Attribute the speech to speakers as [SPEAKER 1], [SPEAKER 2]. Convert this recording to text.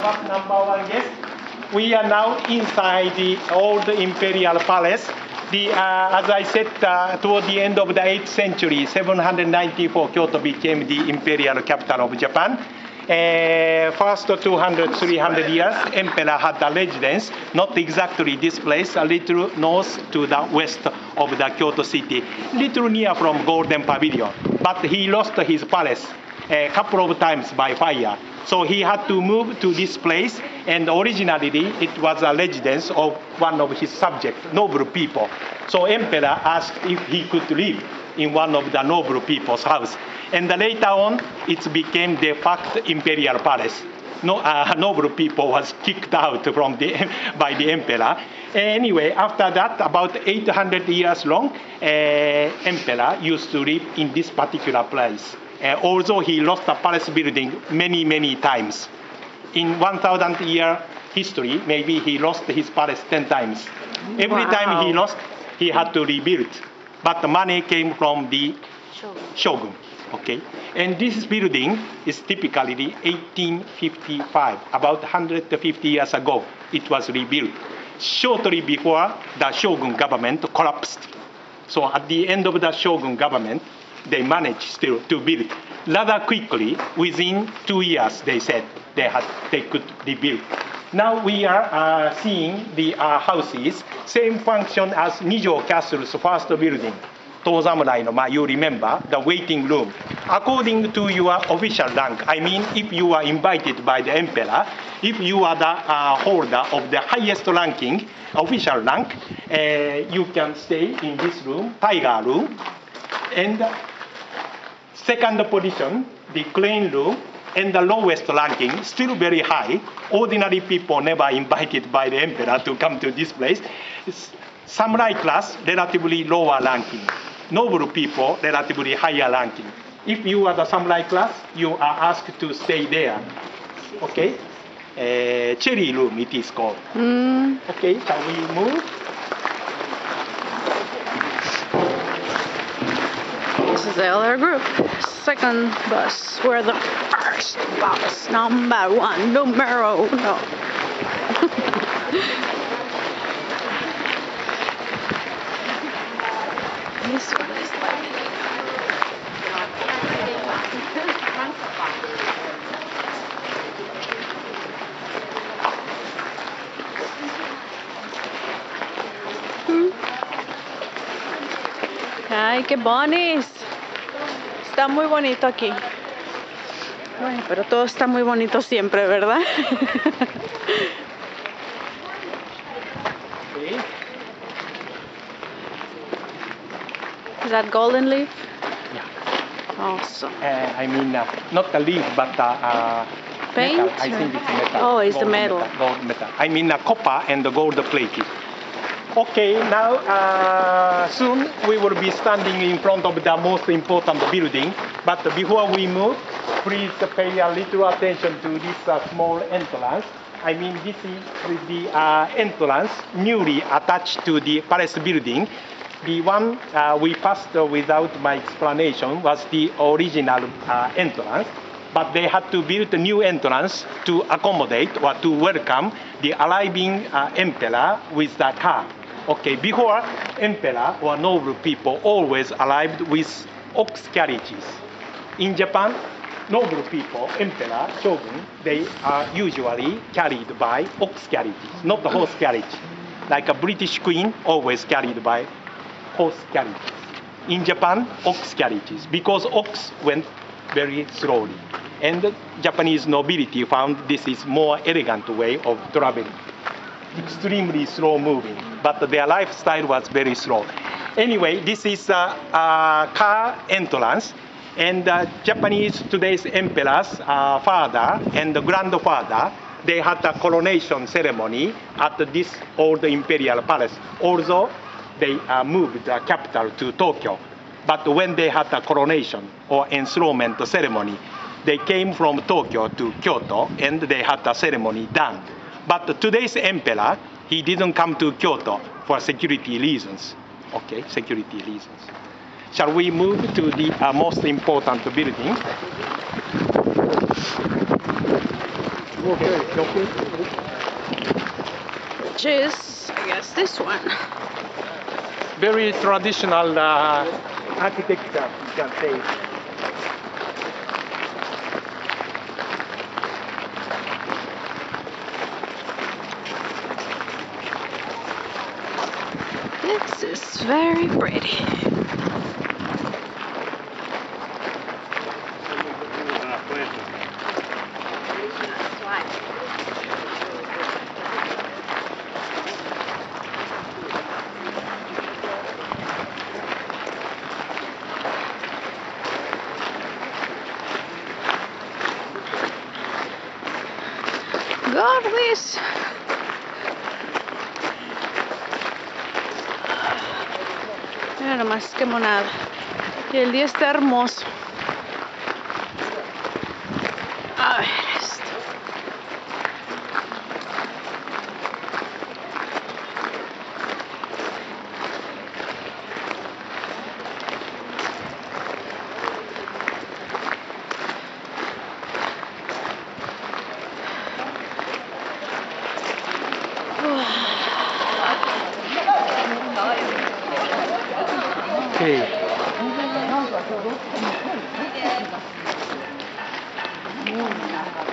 [SPEAKER 1] Number one guest. We are now inside the old imperial palace. As I said, toward the end of the 8th century, 794, Kyoto became the imperial capital of Japan. First 200, 300 years, emperor had a residence, not exactly this place, a little north to the west of the Kyoto city, little near from Golden Pavilion. But he lost his palace a couple of times by fire. So he had to move to this place, and originally it was a residence of one of his subjects, noble people. So emperor asked if he could live in one of the noble people's house. And later on, it became de facto imperial palace. Noble people was kicked out from by the emperor. Anyway, after that, about 800 years long, emperor used to live in this particular place. Although he lost the palace building many, many times. In 1,000-year history, maybe he lost his palace 10 times. Every time he lost, he had to rebuild. But the money came from the shogun. Okay, and this building is typically 1855, about 150 years ago, it was rebuilt. Shortly before the shogun government collapsed. So at the end of the shogun government, they managed still to build rather quickly. Within 2 years, they said they could rebuild. Now we are seeing the houses, same function as Nijo Castle's first building. Tozamurai no, you remember, the waiting room. According to your official rank, I mean, if you are invited by the emperor, if you are the holder of the highest ranking, official rank, you can stay in this room, tiger room. And second position, the crane room, and the lowest ranking, still very high. Ordinary people never invited by the emperor to come to this place. Samurai class, relatively lower ranking. Noble people, relatively higher ranking. If you are the samurai class, you are asked to stay there. Okay? Cherry room, it is called. Okay, shall we move?
[SPEAKER 2] This is the other group. Second bus. We're the first bus. Number one. Numero uno. This one is like... Ay, qué bonis. Está muy bonito aquí. Bueno, pero todo está muy bonito siempre, ¿verdad? Is that golden leaf?
[SPEAKER 1] Yeah.
[SPEAKER 2] Awesome.
[SPEAKER 1] I mean, not the leaf, but
[SPEAKER 2] paint?
[SPEAKER 1] metal. I think it's metal.
[SPEAKER 2] Oh, it's
[SPEAKER 1] gold
[SPEAKER 2] the metal.
[SPEAKER 1] Gold metal. I mean, copper and gold plated. Okay, now soon we will be standing in front of the most important building. But before we move, please pay a little attention to this small entrance. I mean, this is the entrance newly attached to the palace building. The one we passed without my explanation was the original entrance. But they had to build a new entrance to accommodate or to welcome the arriving emperor with the car. Okay, before, emperor or noble people always arrived with ox carriages. In Japan, noble people, emperor, shogun, they are usually carried by ox carriages, not the horse carriage. Like a British queen, always carried by horse carriages. In Japan, ox carriages, because ox went very slowly. And the Japanese nobility found this is more elegant way of traveling. Extremely slow moving, but their lifestyle was very slow. Anyway, this is a car entrance, and Japanese today's emperor's father and grandfather, they had a coronation ceremony at this old imperial palace. Although they moved the capital to Tokyo, but when they had a coronation or enthronement ceremony, they came from Tokyo to Kyoto, and they had a ceremony done. But today's emperor, he didn't come to Kyoto for security reasons. Okay, security reasons. Shall we move to the most important building?
[SPEAKER 2] Which is, I guess, this one.
[SPEAKER 1] Very traditional architecture, you can say.
[SPEAKER 2] This is very pretty. God, please. Mira nomás qué monada. Y el día está hermoso. A ver esto.
[SPEAKER 1] Okay.